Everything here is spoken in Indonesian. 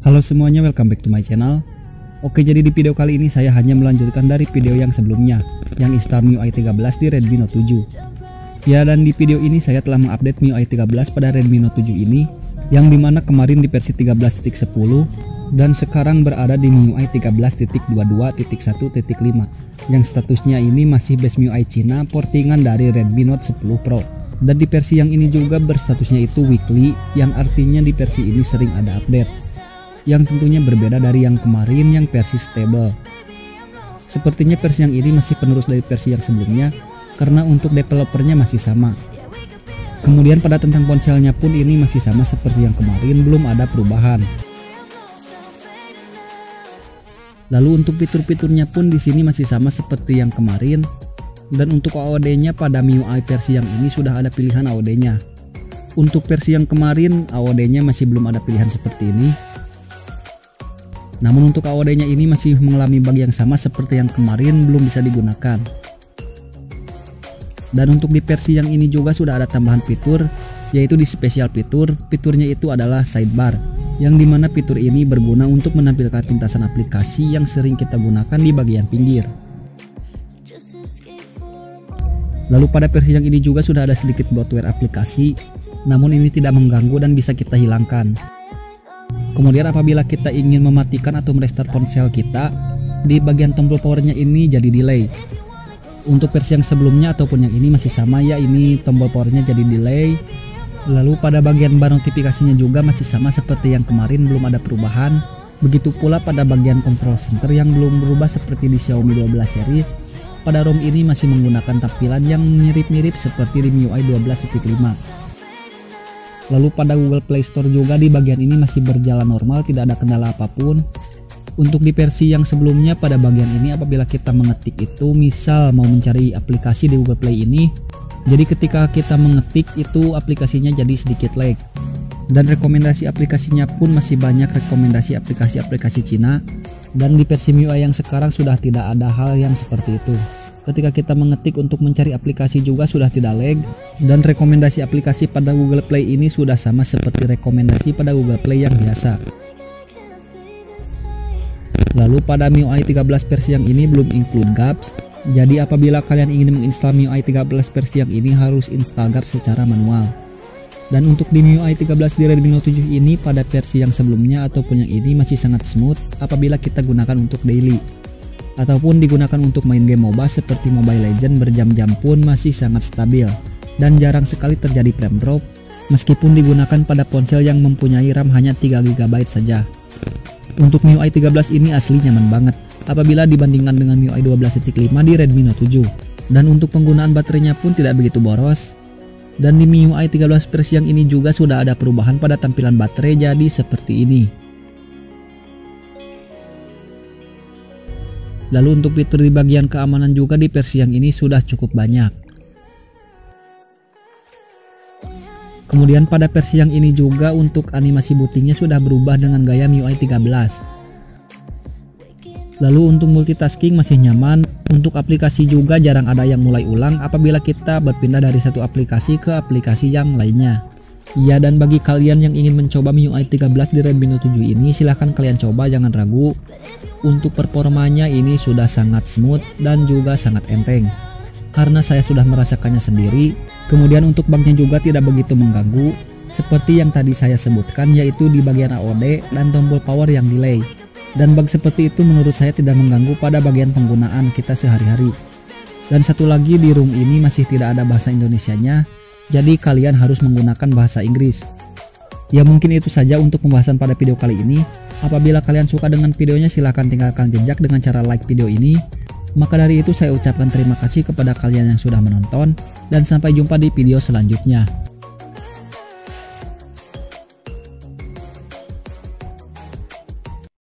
Halo semuanya, welcome back to my channel. Oke, jadi di video kali ini saya hanya melanjutkan dari video yang sebelumnya, yang install MIUI 13 di Redmi Note 7. Ya, dan di video ini saya telah mengupdate MIUI 13 pada Redmi Note 7 ini, yang dimana kemarin di versi 13.10 dan sekarang berada di MIUI 13.22.1.5, yang statusnya ini masih base MIUI Cina portingan dari Redmi Note 10 Pro. Dan di versi yang ini juga berstatusnya itu weekly, yang artinya di versi ini sering ada update, yang tentunya berbeda dari yang kemarin yang versi stable. Sepertinya versi yang ini masih penerus dari versi yang sebelumnya, karena untuk developernya masih sama. Kemudian pada tentang ponselnya pun ini masih sama seperti yang kemarin, belum ada perubahan. Lalu untuk fitur-fiturnya pun di sini masih sama seperti yang kemarin. Dan untuk AOD-nya pada MIUI versi yang ini sudah ada pilihan AOD-nya. Untuk versi yang kemarin AOD-nya masih belum ada pilihan seperti ini. Namun untuk AOD-nya ini masih mengalami bug yang sama seperti yang kemarin, belum bisa digunakan. Dan untuk di versi yang ini juga sudah ada tambahan fitur, yaitu di special fitur. Fiturnya itu adalah sidebar, yang dimana fitur ini berguna untuk menampilkan pintasan aplikasi yang sering kita gunakan di bagian pinggir. Lalu pada versi yang ini juga sudah ada sedikit bloatware aplikasi, namun ini tidak mengganggu dan bisa kita hilangkan. Kemudian apabila kita ingin mematikan atau merestart ponsel kita, di bagian tombol powernya ini jadi delay. Untuk versi yang sebelumnya ataupun yang ini masih sama ya, ini tombol powernya jadi delay. Lalu pada bagian bar notifikasinya juga masih sama seperti yang kemarin, belum ada perubahan. Begitu pula pada bagian control center yang belum berubah seperti di Xiaomi 12 series. Pada ROM ini masih menggunakan tampilan yang mirip-mirip seperti di MIUI 12.5. Lalu pada Google Play Store juga di bagian ini masih berjalan normal, tidak ada kendala apapun. Untuk di versi yang sebelumnya pada bagian ini apabila kita mengetik itu misal mau mencari aplikasi di Google Play ini, jadi ketika kita mengetik itu aplikasinya jadi sedikit lag. Dan rekomendasi aplikasinya pun masih banyak rekomendasi aplikasi-aplikasi Cina. Dan di versi MIUI yang sekarang sudah tidak ada hal yang seperti itu. Ketika kita mengetik untuk mencari aplikasi juga sudah tidak lag, dan rekomendasi aplikasi pada Google Play ini sudah sama seperti rekomendasi pada Google Play yang biasa. Lalu pada MIUI 13 versi yang ini belum include gaps, jadi apabila kalian ingin menginstal MIUI 13 versi yang ini harus install gaps secara manual. Dan untuk di MIUI 13 di Redmi Note 7 ini pada versi yang sebelumnya ataupun yang ini masih sangat smooth apabila kita gunakan untuk daily, ataupun digunakan untuk main game MOBA seperti Mobile Legends berjam-jam pun masih sangat stabil dan jarang sekali terjadi frame drop meskipun digunakan pada ponsel yang mempunyai RAM hanya 3GB saja. Untuk MIUI 13 ini asli nyaman banget apabila dibandingkan dengan MIUI 12.5 di Redmi Note 7, dan untuk penggunaan baterainya pun tidak begitu boros. Dan di MIUI 13 versi yang ini juga sudah ada perubahan pada tampilan baterai jadi seperti ini. Lalu untuk fitur di bagian keamanan juga di versi yang ini sudah cukup banyak. Kemudian pada versi yang ini juga untuk animasi bootingnya sudah berubah dengan gaya MIUI 13. Lalu untuk multitasking masih nyaman, untuk aplikasi juga jarang ada yang mulai ulang apabila kita berpindah dari satu aplikasi ke aplikasi yang lainnya. Ya, dan bagi kalian yang ingin mencoba MIUI 13 di Redmi Note 7 ini silahkan kalian coba, jangan ragu. Untuk performanya ini sudah sangat smooth dan juga sangat enteng, karena saya sudah merasakannya sendiri. Kemudian untuk bugnya juga tidak begitu mengganggu seperti yang tadi saya sebutkan, yaitu di bagian AOD dan tombol power yang delay. Dan bug seperti itu menurut saya tidak mengganggu pada bagian penggunaan kita sehari-hari. Dan satu lagi, di ROM ini masih tidak ada bahasa Indonesianya, jadi kalian harus menggunakan bahasa Inggris. Ya, mungkin itu saja untuk pembahasan pada video kali ini. Apabila kalian suka dengan videonya silahkan tinggalkan jejak dengan cara like video ini. Maka dari itu saya ucapkan terima kasih kepada kalian yang sudah menonton, dan sampai jumpa di video selanjutnya.